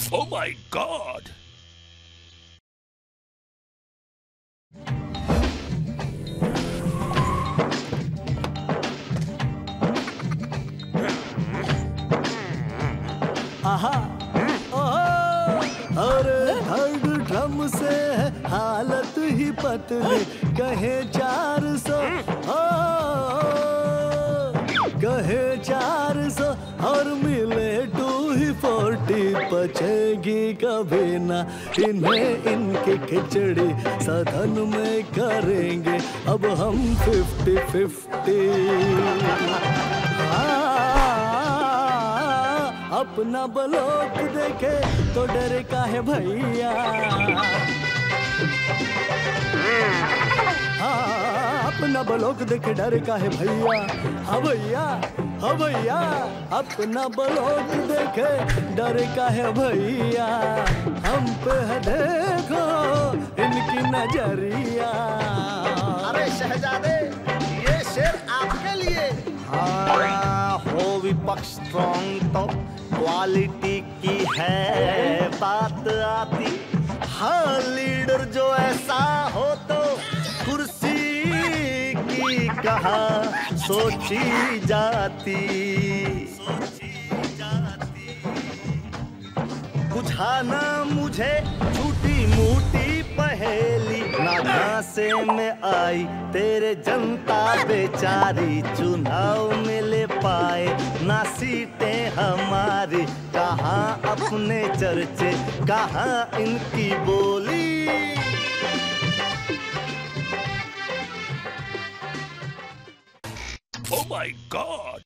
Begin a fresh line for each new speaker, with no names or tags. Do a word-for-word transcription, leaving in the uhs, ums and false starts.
Oh my God!
आहा, ओहो, अरे थर्ड ड्रम से है हालत ही पतली, कहे चार सौ, कहे चार सौ और मिले टू ही फोर्टी, बचेगी कभी ना इन्हें इनकी खिचड़ी, सदन में करेंगे अब हम फिफ्टी फिफ्टी। अपना ब्लॉक देखे तो डरे काहे भैया, हाँ अपना ब्लॉक देखे डरे काहे भैया, हाँ भैया हाँ भैया अपना ब्लॉक देखे डरे काहे भैया, हम पे है देखो इनकी नजरिया।
अरे शहजादे ये शेर आपके लिए। हाँ हो विपक्ष स्ट्रॉन्ग तो क्वालिटी की है बात आती, हाँ लीडर जो ऐसा हो तो कुर्सी की कहा सोची जाती, बुझाना मुझे झूठी मूठी पहेली, ना घासे में आई तेरे जनता बेचारी, चुनाव में ले पाए ना सीटें हमारी, कहाँ अपने चर्चे कहाँ इनकी बोली।
Oh my God!